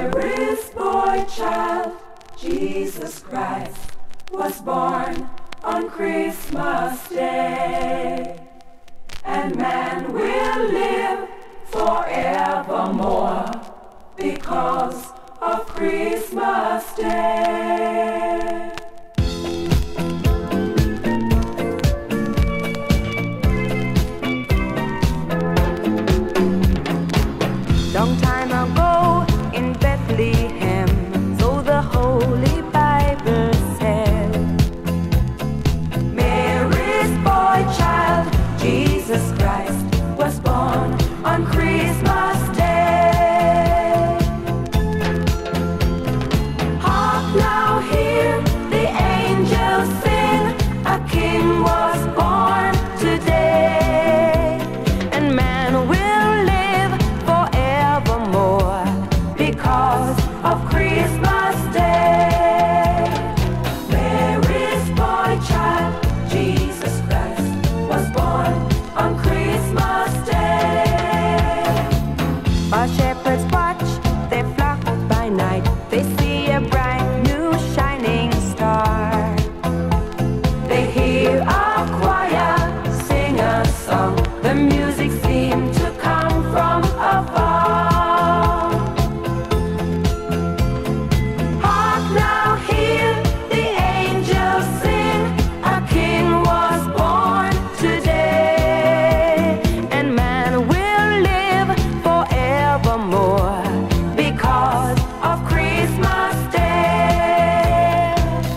Mary's boy child, Jesus Christ, was born on Christmas Day. And man will live forevermore because of Christmas Day. Long time ago in Bethlehem, so the Holy Bible said, Mary's boy child, Jesus Christ, was born on Christmas Day. Hark now, hear the angels sing, a king was born today, and man will live forevermore because of Christmas Day. Mary's boy child, Jesus Christ, was born on Christmas Day. While shepherds watch their flock by night, they see a bright new shining star. They hear a choir sing a song, the music seemed to come from afar. Hark now, hear the angels sing, a king was born today, And man will live forevermore because of Christmas Day.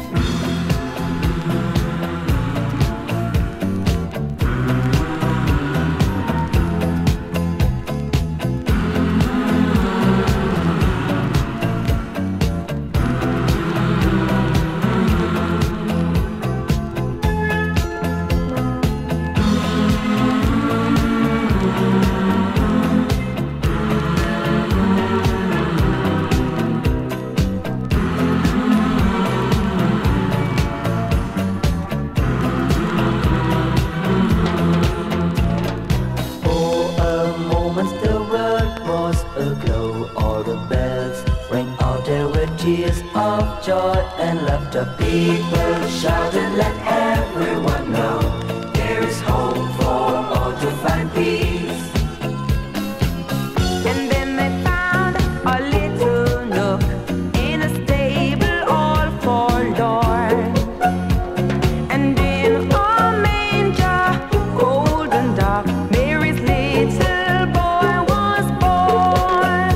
For a moment the world was aglow. All the bells rang out, there were tears of joy and laughter. People shouted, let everyone know There is hope for all to find peace. And then they found a little nook in a stable all forlorn. And in a manger, cold and dark, Mary's little boy was born.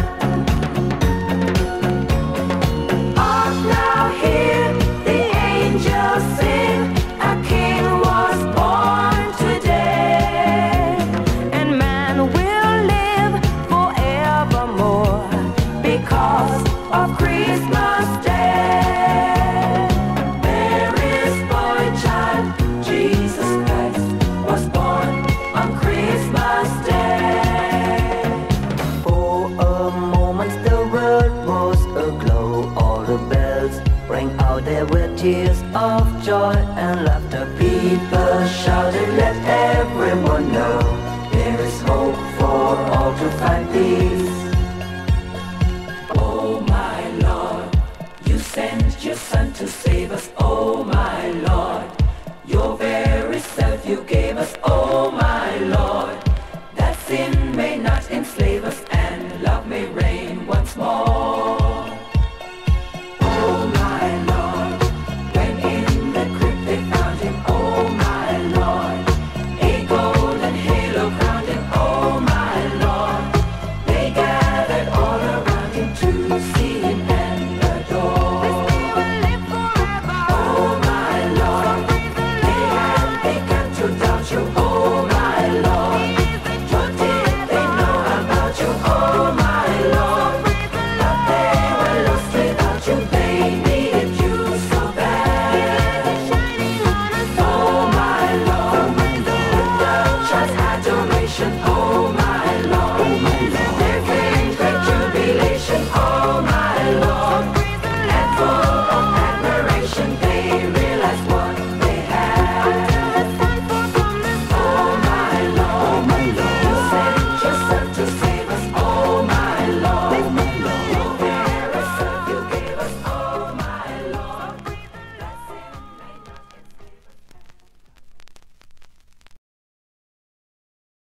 Hark now, hear the angels sing, a king was born today. And man will live forevermore Because of Christmas Day. Mary's boy child, Jesus Christ, was born on Christmas Day. For a moment the world was aglow. All the bells rang out, there were tears of joy and laughter. People shouted, let everyone know There is hope for all to find peace. Oh my Lord, you sent your Son to save us. Oh my Lord.